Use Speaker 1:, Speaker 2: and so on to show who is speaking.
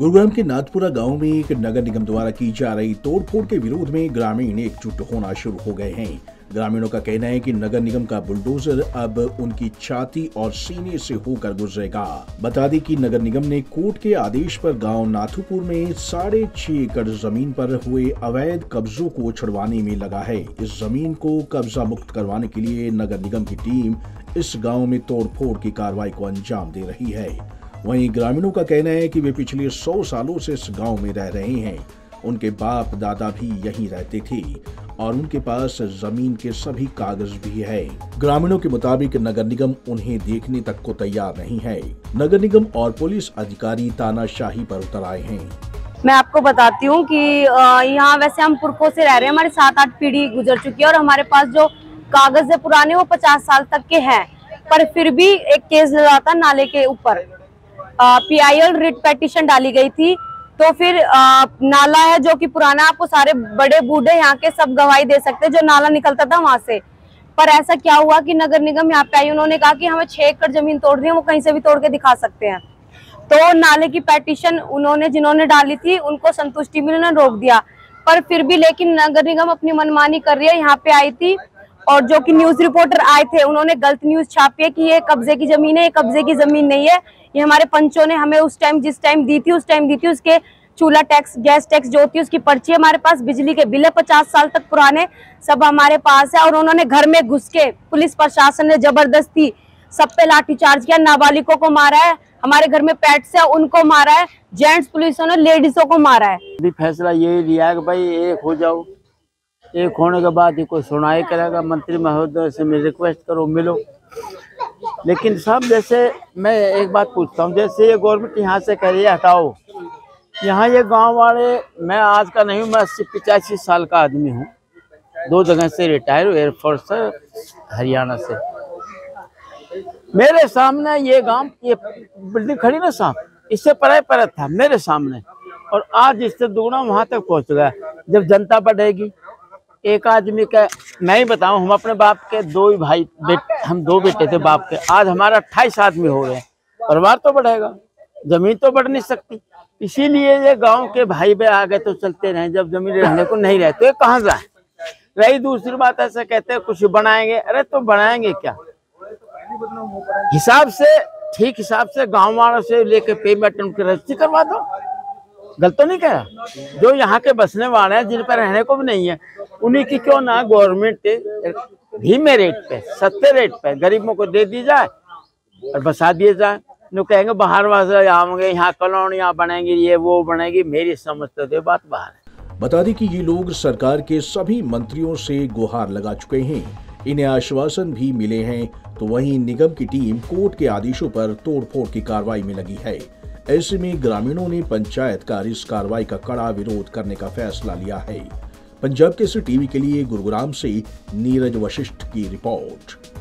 Speaker 1: गुरुग्राम के नाथपुरा गांव में एक नगर निगम द्वारा की जा रही तोड़फोड़ के विरोध में ग्रामीण एकजुट होना शुरू हो गए हैं। ग्रामीणों का कहना है कि नगर निगम का बुलडोजर अब उनकी छाती और सीने से होकर गुजरेगा। बता दें कि नगर निगम ने कोर्ट के आदेश पर गांव नाथुपुर में 6.5 एकड़ जमीन पर हुए अवैध कब्जों को छुड़वाने में लगा है। इस जमीन को कब्जा मुक्त करवाने के लिए नगर निगम की टीम इस गाँव में तोड़फोड़ की कार्रवाई को अंजाम दे रही है। वहीं ग्रामीणों का कहना है कि वे पिछले 100 सालों से इस गांव में रह रहे हैं। उनके बाप दादा भी यहीं रहते थे और उनके पास जमीन के सभी कागज भी है। ग्रामीणों के मुताबिक नगर निगम उन्हें देखने तक को तैयार नहीं है। नगर निगम और पुलिस अधिकारी तानाशाही पर उतर आए हैं।
Speaker 2: मैं आपको बताती हूँ कि यहाँ वैसे हम पुरखों से रह रहे हैं, हमारी 7-8 पीढ़ी गुजर चुकी है और हमारे पास जो कागज है पुराने वो 50 साल तक के हैं। पर फिर भी एक केस लगा था नाले के ऊपर, PIL रिट पेटिशन डाली गई थी। तो फिर नाला है जो कि पुराना, आपको सारे बड़े बूढ़े यहाँ के सब गवाही दे सकते हैं, जो नाला निकलता था वहां से। पर ऐसा क्या हुआ कि नगर निगम यहाँ पे आई, उन्होंने कहा कि हमें 6 एकड़ जमीन तोड़ दी है, वो कहीं से भी तोड़ के दिखा सकते हैं। तो नाले की पेटिशन उन्होंने जिन्होंने डाली थी उनको संतुष्टि मिली, उन्होंने रोक दिया। पर फिर भी लेकिन नगर निगम अपनी मनमानी कर रही है। यहाँ पे आई थी और जो कि न्यूज रिपोर्टर आए थे, उन्होंने गलत न्यूज छापी है कि ये कब्जे की जमीन है। ये कब्जे की जमीन नहीं है, ये हमारे पंचों ने हमें उस टाइम जिस टाइम दी थी उसके चूल्हा टैक्स, गैस टैक्स जो होती है उसकी पर्ची हमारे पास, बिजली के बिल 50 साल तक पुराने सब हमारे पास है। और उन्होंने घर में घुस के, पुलिस प्रशासन ने जबरदस्ती सब पे लाठीचार्ज किया, नाबालिगों को मारा है, हमारे घर में पेट्स है उनको मारा है, जेंट्स पुलिसों ने लेडीजों को मारा है।
Speaker 3: अभी फैसला यही लिया है कि भाई एक हो जाओ, एक होने के बाद ही कोई सुनाई करेगा। मंत्री महोदय से मैं रिक्वेस्ट करो, मिलो। लेकिन सब जैसे मैं एक बात पूछता हूँ, जैसे ये गवर्नमेंट यहाँ से कह रही है हटाओ, यहाँ ये गांव वाले, मैं आज का नहीं हूँ, मैं 80-85 साल का आदमी हूँ, 2 जगह से रिटायर हूँ, एयरफोर्स से, हरियाणा से। मेरे सामने ये गांव, ये बिल्डिंग खड़ी ना साहब, इससे परे था मेरे सामने, और आज इससे दुगना वहां तक पहुंच गया। जब जनता बढ़ेगी, एक आदमी का मैं ही बताऊं, हम अपने बाप के 2 भाई हम 2 बेटे थे बाप के, आज हमारा 28 आदमी हो गए, परिवार तो बढ़ेगा, जमीन तो बढ़ नहीं सकती। इसीलिए ये गांव के भाई बे आगे तो चलते रहे, जब जमीन रहने को नहीं रहते तो कहाँ जाए। रही दूसरी बात, ऐसा कहते हैं कुछ बनाएंगे, अरे तो बनाएंगे क्या, हिसाब से, ठीक हिसाब से गाँव वालों से लेके पेमेंट उनकी रजिस्ट्री करवा दो। गलत तो नहीं कह रहा, जो यहाँ के बसने वाले हैं, जिन पर रहने को भी नहीं है, उन्हीं की क्यों ना गवर्नमेंट धीमे रेट पे, सस्ते रेट पे गरीबों को दे दी जाए और बसा दिए जाए। लोग कहेंगे बाहर वाले आएंगे, यहाँ कॉलोनियाँ बनेंगी, ये वो बनेगी, मेरी समझ तो बात बाहर है।
Speaker 1: बता दें कि ये लोग सरकार के सभी मंत्रियों से गुहार लगा चुके हैं, इन्हें आश्वासन भी मिले हैं। तो वहीं निगम की टीम कोर्ट के आदेशों पर तोड़फोड़ की कार्रवाई में लगी है। ऐसे में ग्रामीणों ने पंचायत का इस कार्रवाई का कड़ा विरोध करने का फैसला लिया है। पंजाब केसरी टीवी के लिए गुरुग्राम से नीरज वशिष्ठ की रिपोर्ट।